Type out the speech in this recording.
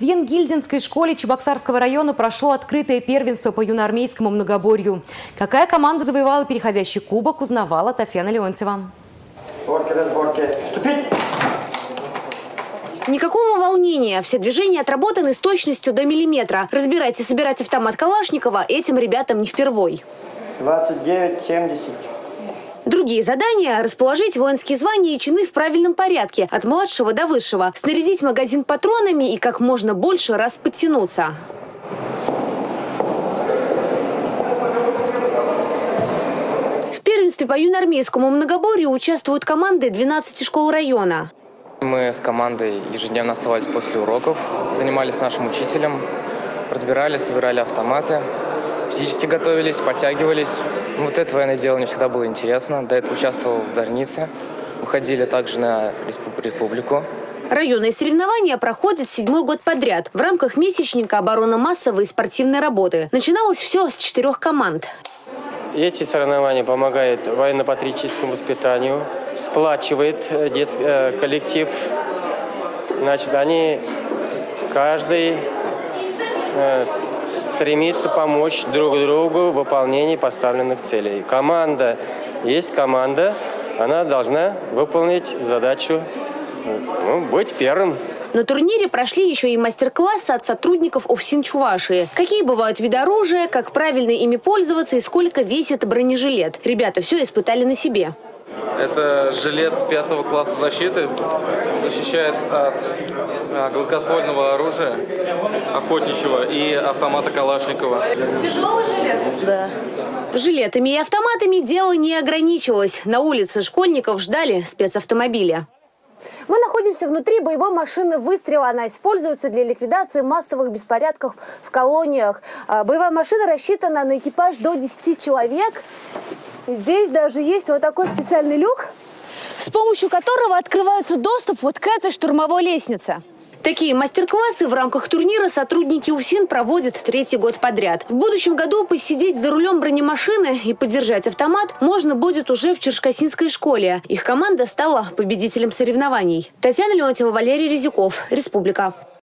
Янгильдинской школе Чебоксарского района прошло открытое первенство по юноармейскому многоборью. Какая команда завоевала переходящий кубок, узнавала Татьяна Леонтьева. Никакого волнения. Все движения отработаны с точностью до миллиметра. Разбирать и собирать автомат Калашникова этим ребятам не впервой. 29-70. Другие задания – расположить воинские звания и чины в правильном порядке, от младшего до высшего, снарядить магазин патронами и как можно больше раз подтянуться. В первенстве по юноармейскому многоборью участвуют команды 12 школ района. Мы с командой ежедневно оставались после уроков, занимались с нашим учителем, разбирали, собирали автоматы, физически готовились, подтягивались. Вот это военное дело мне всегда было интересно. До этого участвовал в Зорнице, выходили также на республику. Районные соревнования проходят 7-й год подряд в рамках месячника оборонно-массовой и спортивной работы. Начиналось все с 4 команд. Эти соревнования помогают военно-патриотическому воспитанию, сплачивает коллектив. Значит, они каждый стремится помочь друг другу в выполнении поставленных целей. Команда есть команда, она должна выполнить задачу, быть первым. На турнире прошли еще и мастер-классы от сотрудников УФСИН Чувашии. Какие бывают виды оружия, как правильно ими пользоваться и сколько весит бронежилет. Ребята все испытали на себе. Это жилет 5-го класса защиты, защищает от гладкоствольного оружия, охотничьего и автомата Калашникова. Тяжелый жилет? Да. Жилетами и автоматами дело не ограничивалось. На улице школьников ждали спецавтомобиля. Мы находимся внутри боевой машины выстрела. Она используется для ликвидации массовых беспорядков в колониях. Боевая машина рассчитана на экипаж до 10 человек. И здесь даже есть вот такой специальный люк, с помощью которого открывается доступ вот к этой штурмовой лестнице. Такие мастер-классы в рамках турнира сотрудники УФСИН проводят 3-й год подряд. В будущем году посидеть за рулем бронемашины и поддержать автомат можно будет уже в Черкасинской школе. Их команда стала победителем соревнований. Татьяна Леонтьева, Валерий Резюков. Республика.